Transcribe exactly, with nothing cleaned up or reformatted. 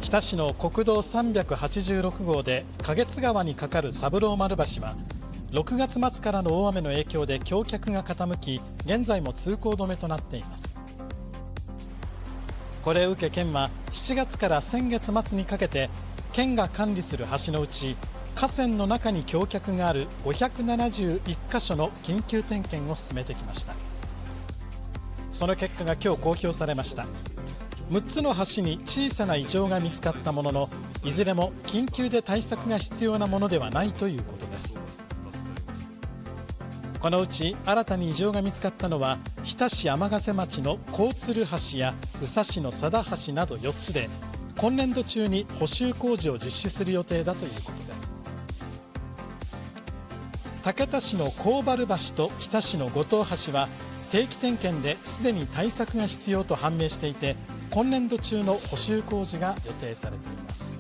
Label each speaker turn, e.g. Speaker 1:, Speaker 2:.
Speaker 1: 日田市の国道さんびゃくはちじゅうろくごうで花月川に架かる三郎丸橋はろくがつ末からの大雨の影響で橋脚が傾き、現在も通行止めとなっています。これを受け県はしちがつから先月末にかけて県が管理する橋のうち河川の中に橋脚があるごひゃくななじゅういっかしょの緊急点検を進めてきました。その結果が今日公表されました。むっつの橋に小さな異常が見つかったものの、いずれも緊急で対策が必要なものではないということです。このうち新たに異常が見つかったのは日田市天ヶ瀬町の幸鶴橋や宇佐市の佐田橋などよっつで、今年度中に補修工事を実施する予定だということです。竹田市の幸原橋と日田市の後藤橋は定期点検ですでに対策が必要と判明していて、今年度中の補修工事が予定されています。